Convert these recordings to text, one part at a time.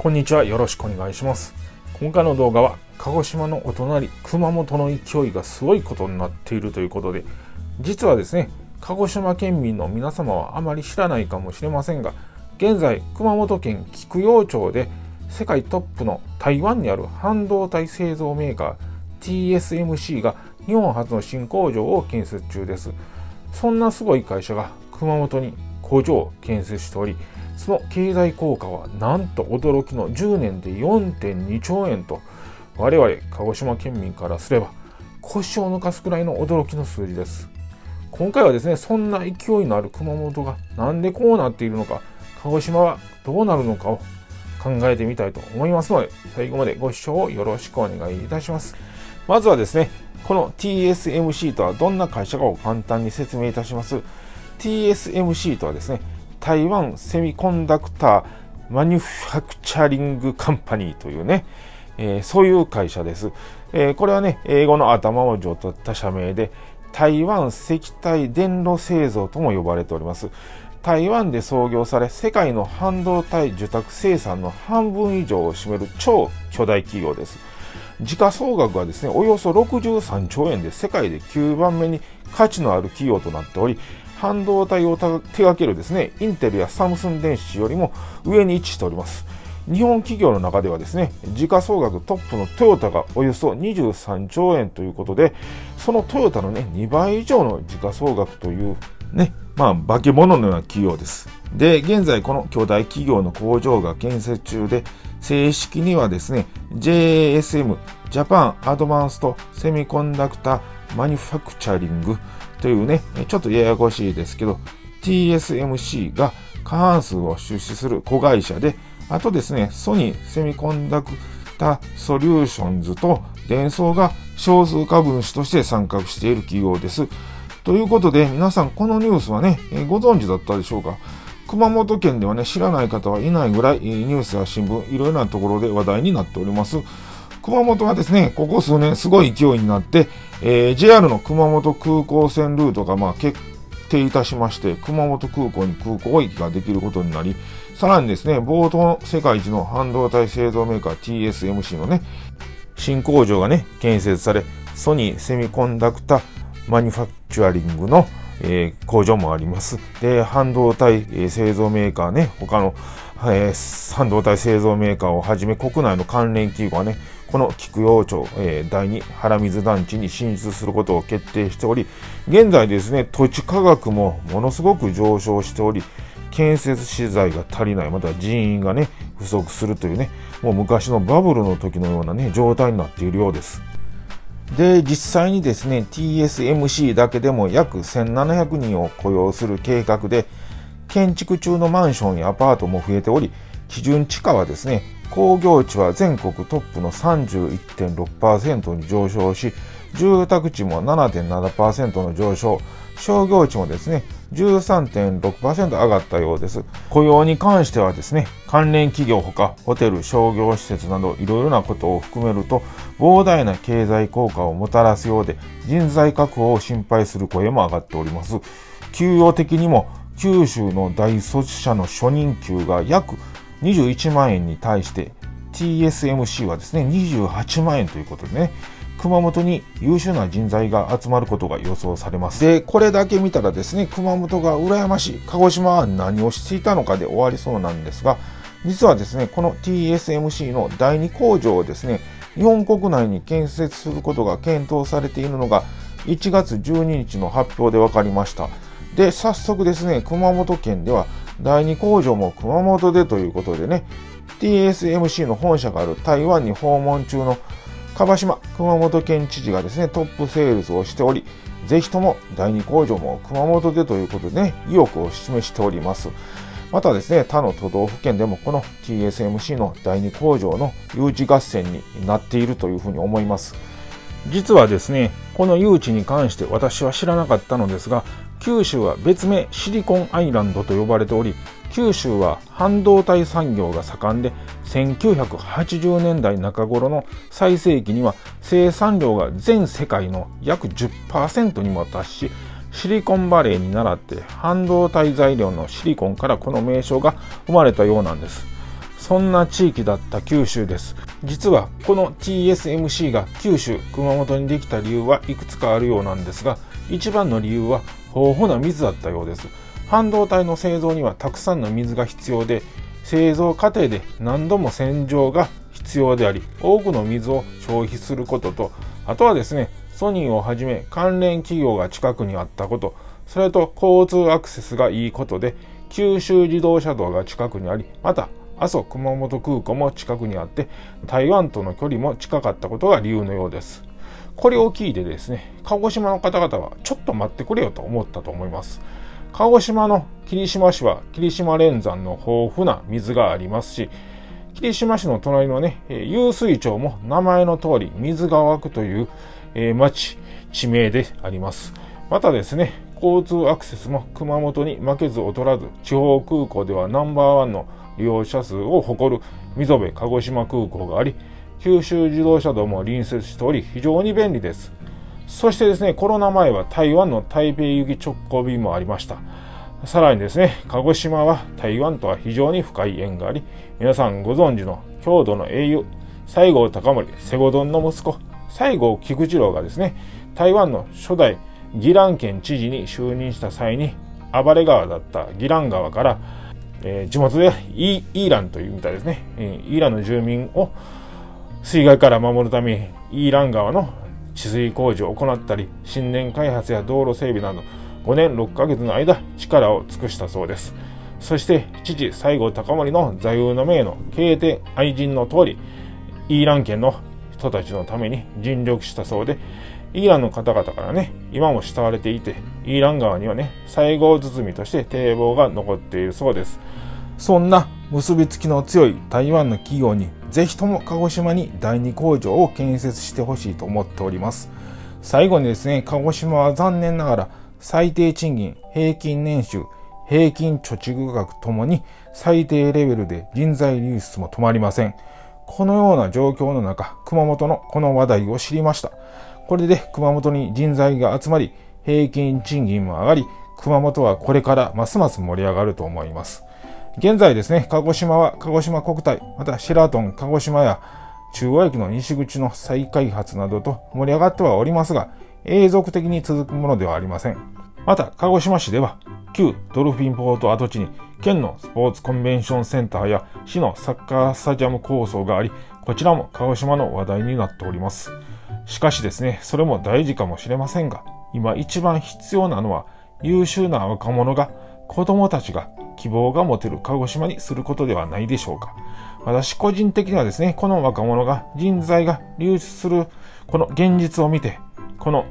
こんにちは。よろしくお願いします。今回の動画は鹿児島のお隣熊本の勢いがすごいことになっているということで、実はですね、鹿児島県民の皆様はあまり知らないかもしれませんが、現在熊本県菊陽町で世界トップの台湾にある半導体製造メーカー TSMC が日本初の新工場を建設中です。そんなすごい会社が熊本に工場を建設しており、その経済効果はなんと驚きの10年で 4.2 兆円と、我々鹿児島県民からすれば腰を抜かすくらいの驚きの数字です。今回はですね、そんな勢いのある熊本がなんでこうなっているのか、鹿児島はどうなるのかを考えてみたいと思いますので、最後までご視聴をよろしくお願いいたします。まずはですね、この TSMC とはどんな会社かを簡単に説明いたします。TSMC とはですね、台湾セミコンダクターマニュファクチャリングカンパニーというね、そういう会社です。これはね、英語の頭文字を取った社名で、台湾石体電路製造とも呼ばれております。台湾で創業され、世界の半導体受託生産の半分以上を占める超巨大企業です。時価総額はですね、およそ63兆円で世界で9番目に価値のある企業となっており、半導体を手掛けるですね、インテルやサムスン電子よりも上に位置しております。日本企業の中ではですね、時価総額トップのトヨタがおよそ23兆円ということで、そのトヨタのね、2倍以上の時価総額というね、化け物のような企業です。で、現在この巨大企業の工場が建設中で、正式にはですね、JASM、ジャパンアドバンストセミコンダクターマニュファクチャリングというね、ちょっとややこしいですけど、TSMC が過半数を出資する子会社で、あとですね、ソニーセミコンダクタソリューションズとデンソーが少数株主として参画している企業です。ということで、皆さんこのニュースはね、ご存知だったでしょうか。熊本県ではね、知らない方はいないぐらいニュースや新聞、いろいろなところで話題になっております。熊本はですね、ここ数年すごい勢いになって、JR の熊本空港線ルートが決定いたしまして、熊本空港に空港駅ができることになり、さらにですね、冒頭の世界一の半導体製造メーカー TSMC のね、新工場がね、建設され、ソニーセミコンダクタマニュファクチャリングの工場もあります。で、半導体製造メーカーね、他の半導体製造メーカーをはじめ国内の関連企業がね、この菊陽町第二原水団地に進出することを決定しており、現在ですね、土地価格もものすごく上昇しており、建設資材が足りない、または人員がね、不足するというね、もう昔のバブルの時のようなね、状態になっているようです。で、実際にですね、TSMC だけでも約1700人を雇用する計画で、建築中のマンションやアパートも増えており、基準地価はですね、工業地は全国トップの 31.6% に上昇し、住宅地も 7.7% の上昇、商業地もですね、13.6% 上がったようです。雇用に関してはですね、関連企業ほかホテル、商業施設などいろいろなことを含めると、膨大な経済効果をもたらすようで、人材確保を心配する声も上がっております。給与的にも、九州の大卒者の初任給が約21万円に対して TSMC はですね28万円ということでね、熊本に優秀な人材が集まることが予想されます。で、これだけ見たらですね、熊本が羨ましい、鹿児島は何をしていたのかで終わりそうなんですが、実はですね、この TSMC の第2工場をですね、日本国内に建設することが検討されているのが1月12日の発表で分かりました。で、早速ですね、熊本県では第2工場も熊本でということでね、TSMC の本社がある台湾に訪問中の樺島熊本県知事がですね、トップセールスをしており、ぜひとも第2工場も熊本でということでね、意欲を示しております。またですね、他の都道府県でもこの TSMC の第2工場の誘致合戦になっているというふうに思います。実はですね、この誘致に関して私は知らなかったのですが、九州は別名シリコンアイランドと呼ばれており、九州は半導体産業が盛んで、1980年代中頃の最盛期には生産量が全世界の約 10% にも達し、シリコンバレーに倣って半導体材料のシリコンからこの名称が生まれたようなんです。 そんな地域だった九州です。実はこの TSMC が九州熊本にできた理由はいくつかあるようなんですが、一番の理由は豊富な水だったようです。半導体の製造にはたくさんの水が必要で、製造過程で何度も洗浄が必要であり、多くの水を消費することと、あとはですね、ソニーをはじめ関連企業が近くにあったこと、それと交通アクセスがいいことで、九州自動車道が近くにあり、また阿蘇熊本空港も近くにあって、台湾との距離も近かったことが理由のようです。これを聞いてですね、鹿児島の方々はちょっと待ってくれよと思ったと思います。鹿児島の霧島市は霧島連山の豊富な水がありますし、霧島市の隣のね、湧水町も名前の通り水が湧くという、地名であります。またですね、交通アクセスも熊本に負けず劣らず、地方空港ではナンバーワンの利用者数を誇る溝部鹿児島空港があり、九州自動車道も隣接しており非常に便利です。そしてですね、コロナ前は台湾の台北行き直行便もありました。さらにですね、鹿児島は台湾とは非常に深い縁があり、皆さんご存知の郷土の英雄、西郷隆盛、西郷どんの息子、西郷菊次郎がですね、台湾の初代宜蘭県知事に就任した際に、暴れ川だった宜蘭川から、地元でイーランというみたいですね、イーランの住民を水害から守るためにイーラン川の治水工事を行ったり、新田開発や道路整備など5年6ヶ月の間力を尽くしたそうです。そして父西郷隆盛の座右の銘の敬天愛人の通り、イーラン県の人たちのために尽力したそうで、イーランの方々からね、今も慕われていて、イーラン川にはね、西郷堤として堤防が残っているそうです。そんな結びつきの強い台湾の企業にぜひとも鹿児島に第2工場を建設してほしいと思っております。最後にですね、鹿児島は残念ながら最低賃金、平均年収、平均貯蓄額ともに最低レベルで人材流出も止まりません。このような状況の中、熊本のこの話題を知りました。これで熊本に人材が集まり、平均賃金も上がり、熊本はこれからますます盛り上がると思います。現在ですね、鹿児島は鹿児島国体、またシェラトン鹿児島や中央駅の西口の再開発などと盛り上がってはおりますが、永続的に続くものではありません。また、鹿児島市では、旧ドルフィンポート跡地に県のスポーツコンベンションセンターや市のサッカースタジアム構想があり、こちらも鹿児島の話題になっております。しかしですね、それも大事かもしれませんが、今一番必要なのは優秀な若者が、子供たちが希望が持てる鹿児島にすることではないでしょうか。私個人的にはですね、この若者が人材が流出するこの現実を見て、この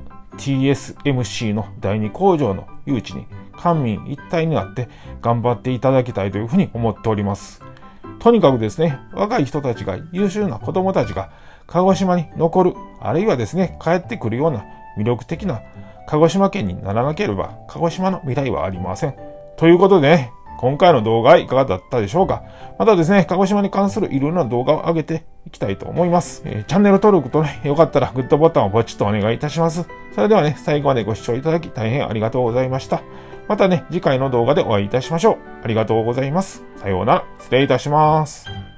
TSMC の第2工場の誘致に官民一体になって頑張っていただきたいというふうに思っております。とにかくですね、若い人たちが、優秀な子供たちが鹿児島に残る、あるいはですね、帰ってくるような魅力的な鹿児島県にならなければ鹿児島の未来はありません。ということでね、今回の動画はいかがだったでしょうか。またですね、鹿児島に関するいろいろな動画を上げていきたいと思います。チャンネル登録とね、よかったらグッドボタンをポチッとお願いいたします。それではね、最後までご視聴いただき大変ありがとうございました。またね、次回の動画でお会いいたしましょう。ありがとうございます。さようなら。失礼いたします。